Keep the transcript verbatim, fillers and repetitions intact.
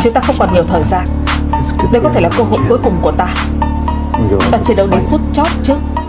Chúng ta không còn nhiều thời gian. Đây có thể là cơ hội cuối cùng của ta. Ta chiến đấu đến phút chót chứ.